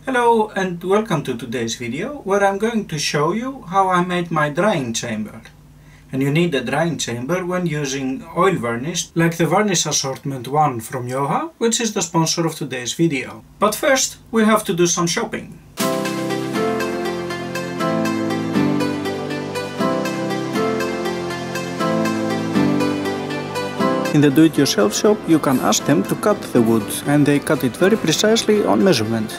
Hello and welcome to today's video where I'm going to show you how I made my drying chamber. And you need a drying chamber when using oil varnish like the Varnish Assortment 1 from Yoha, which is the sponsor of today's video. But first we have to do some shopping. In the do-it-yourself shop you can ask them to cut the wood, and they cut it very precisely on measurement.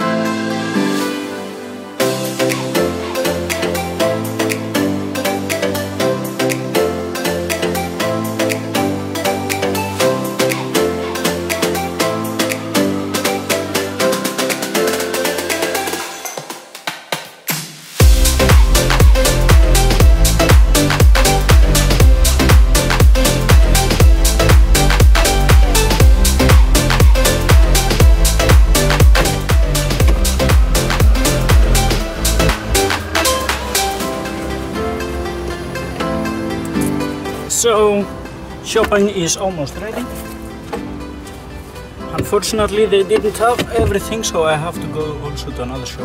So, shopping is almost ready. Unfortunately they didn't have everything, so I have to go also to another shop.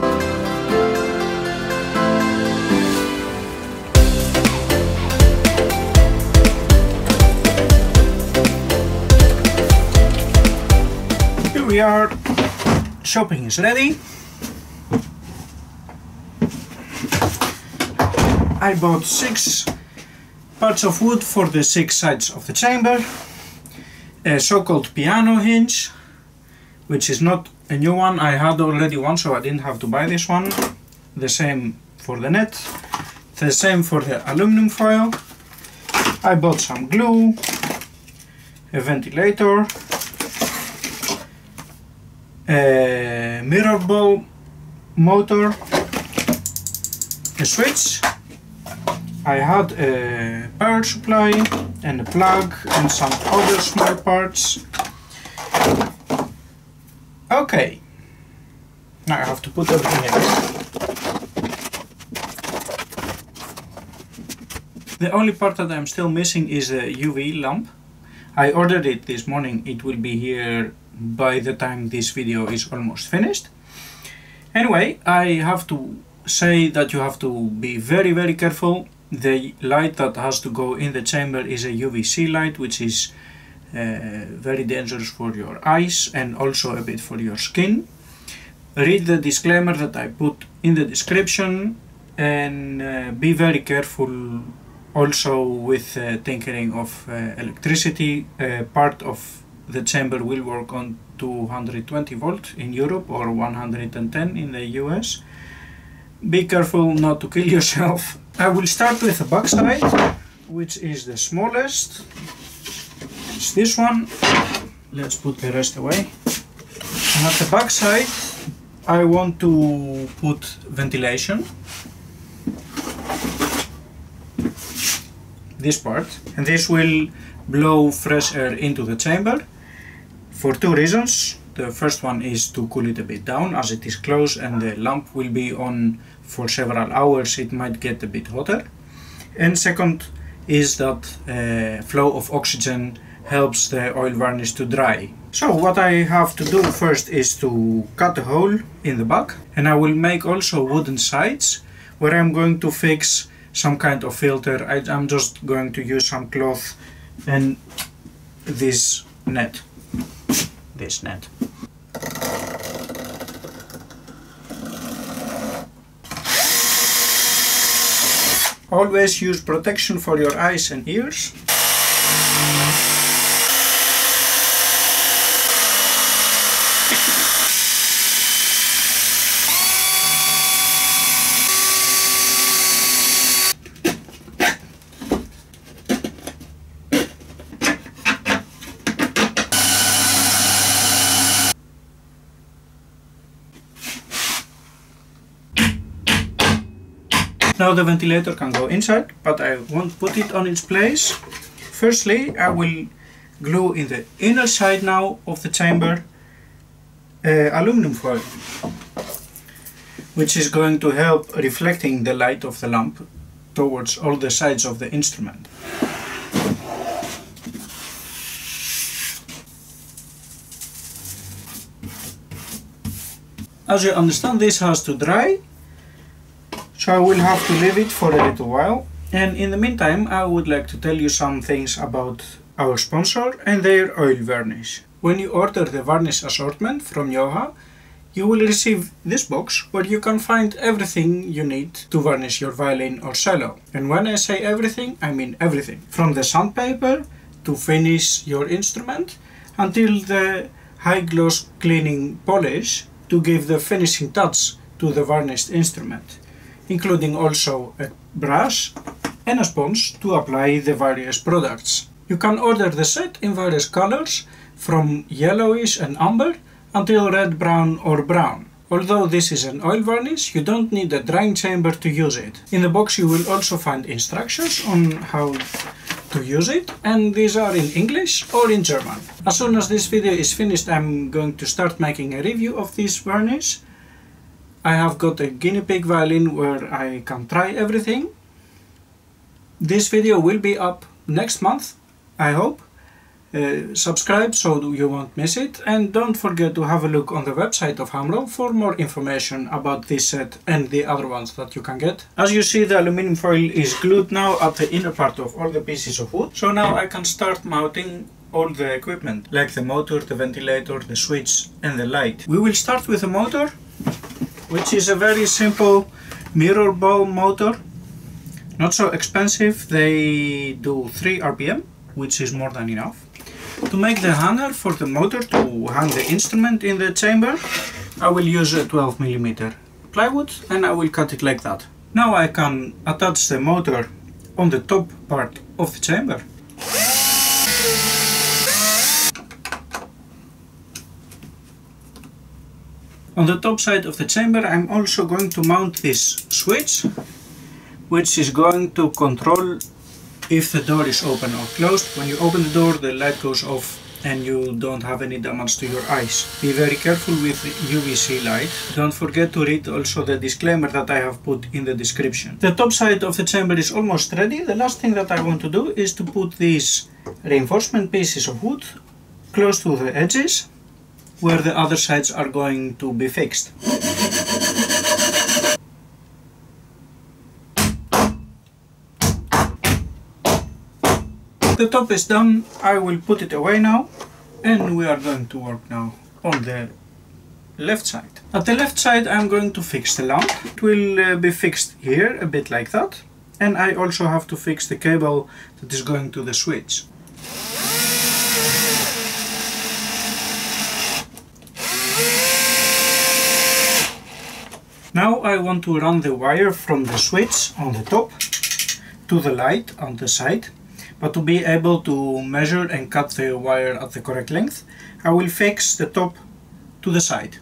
Here we are, shopping is ready. I bought 6 parts of wood for the 6 sides of the chamber, a so-called piano hinge, which is not a new one, I had already one so I didn't have to buy this one. The same for the net, the same for the aluminum foil. I bought some glue, a ventilator, a mirror ball motor, a switch. I had a power supply and a plug and some other small parts. Okay, now I have to put everything in. The only part that I'm still missing is a UV lamp. I ordered it this morning, it will be here by the time this video is almost finished. Anyway, I have to say that you have to be very careful. The light that has to go in the chamber is a UVC light, which is very dangerous for your eyes and also a bit for your skin. Read the disclaimer that I put in the description and be very careful also with tinkering of electricity. Part of the chamber will work on 220 volt in Europe or 110 in the US. Be careful not to kill yourself. I will start with the back side, which is the smallest. It's this one. Let's put the rest away. And at the back side I want to put ventilation. This part. And this will blow fresh air into the chamber for 2 reasons. The first one is to cool it a bit down, as it is closed and the lamp will be on for several hours, it might get a bit hotter. And second is that flow of oxygen helps the oil varnish to dry. So what I have to do first is to cut a hole in the back, and I will make also wooden sides where I'm going to fix some kind of filter. I'm just going to use some cloth and this net. Always use protection for your eyes and ears. Now the ventilator can go inside, but I won't put it on its place. Firstly, I will glue in the inner side now of the chamber aluminum foil, which is going to help reflecting the light of the lamp towards all the sides of the instrument. As you understand, this has to dry, so I will have to leave it for a little while. And in the meantime, I would like to tell you some things about our sponsor and their oil varnish. When you order the varnish assortment from Yoha, you will receive this box where you can find everything you need to varnish your violin or cello. And when I say everything, I mean everything. From the sandpaper to finish your instrument until the high gloss cleaning polish to give the finishing touch to the varnished instrument, including also a brush and a sponge to apply the various products. You can order the set in various colors, from yellowish and amber until red, brown or brown. Although this is an oil varnish, you don't need a drying chamber to use it. In the box you will also find instructions on how to use it, and these are in English or in German. As soon as this video is finished, I'm going to start making a review of this varnish. I have got a guinea pig violin where I can try everything. This video will be up next month, I hope. Subscribe so you won't miss it, and don't forget to have a look on the website of Hamro for more information about this set and the other ones that you can get. As you see, the aluminum foil is glued now at the inner part of all the pieces of wood, so now I can start mounting all the equipment, like the motor, the ventilator, the switch and the light. We will start with the motor, which is a very simple mirror ball motor. Not so expensive, they do 3 RPM, which is more than enough. To make the hanger for the motor to hang the instrument in the chamber, I will use a 12mm plywood and I will cut it like that. Now I can attach the motor on the top part of the chamber. On the top side of the chamber I'm also going to mount this switch, which is going to control if the door is open or closed. When you open the door, the light goes off and you don't have any damage to your eyes. Be very careful with UVC light. Don't forget to read also the disclaimer that I have put in the description. The top side of the chamber is almost ready. The last thing that I want to do is to put these reinforcement pieces of wood close to the edges where the other sides are going to be fixed. The top is done, I will put it away now, and we are going to work now on the left side. At the left side I'm going to fix the lamp. It will be fixed here, a bit like that, and I also have to fix the cable that is going to the switch. Now I want to run the wire from the switch on the top to the light on the side. But to be able to measure and cut the wire at the correct length, I will fix the top to the side.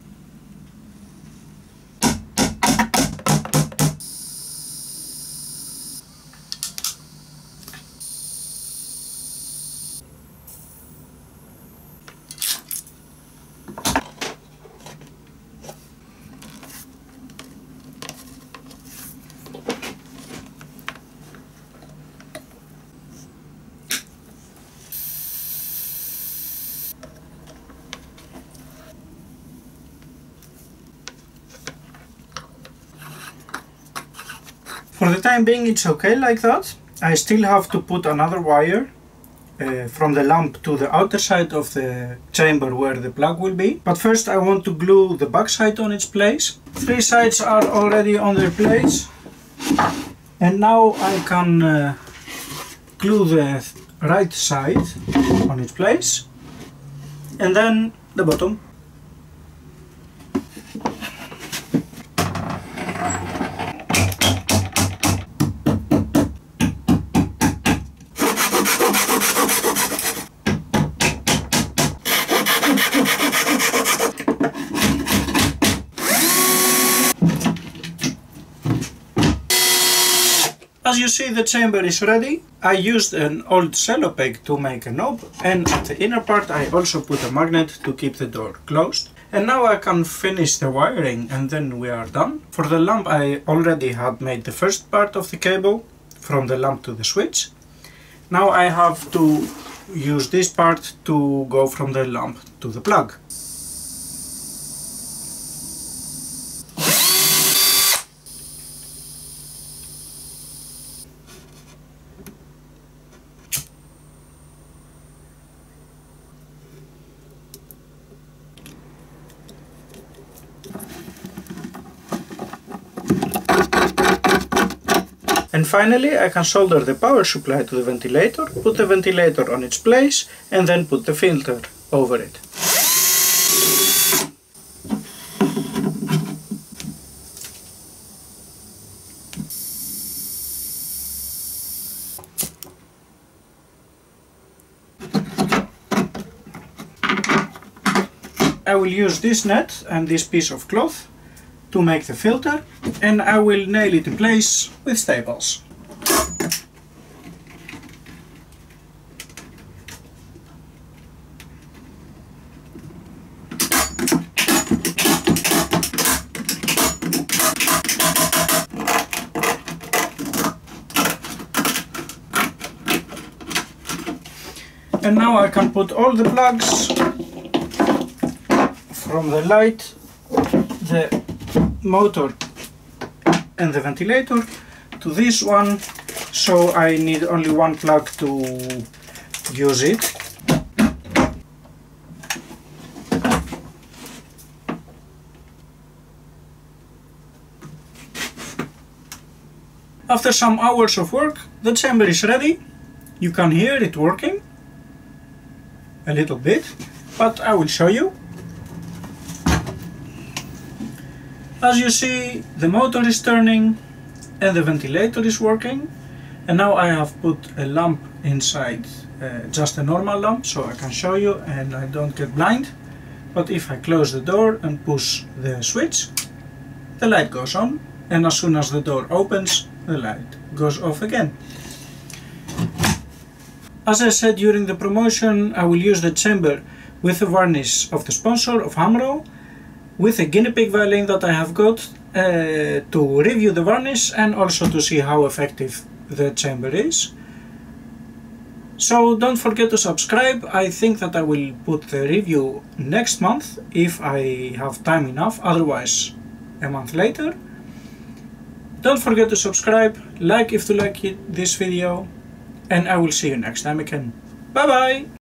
For the time being it's okay like that. I still have to put another wire from the lamp to the outer side of the chamber where the plug will be. But first I want to glue the back side on its place. 3 sides are already on their place. And now I can glue the right side on its place. And then the bottom. As you see, the chamber is ready. I used an old cello peg to make a knob, and at the inner part I also put a magnet to keep the door closed. And now I can finish the wiring and then we are done. For the lamp I already had made the first part of the cable from the lamp to the switch. Now I have to use this part to go from the lamp to the plug. And finally I can solder the power supply to the ventilator, put the ventilator on its place and then put the filter over it. I will use this net and this piece of cloth to make the filter, and I will nail it in place with staples. And now I can put all the plugs from the light, the motor and the ventilator to this one, so I need only one plug to use it. After some hours of work, the chamber is ready. You can hear it working a little bit, but I will show you. As you see, the motor is turning and the ventilator is working, and now I have put a lamp inside, just a normal lamp, so I can show you and I don't get blind. But if I close the door and push the switch, the light goes on, and as soon as the door opens, the light goes off again. As I said during the promotion, I will use the chamber with the varnish of the sponsor of Hamro, with a guinea pig violin that I have got to review the varnish and also to see how effective the chamber is. So don't forget to subscribe. I think that I will put the review next month if I have time enough, otherwise a month later. Don't forget to subscribe, like if you like this video, and I will see you next time again. Bye bye!